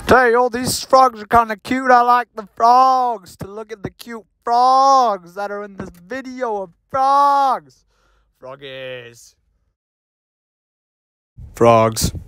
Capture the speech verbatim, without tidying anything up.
Hey, yo, these frogs are kind of cute. I like the frogs. To look at the cute frogs that are in this video of frogs. Froggies. Frogs.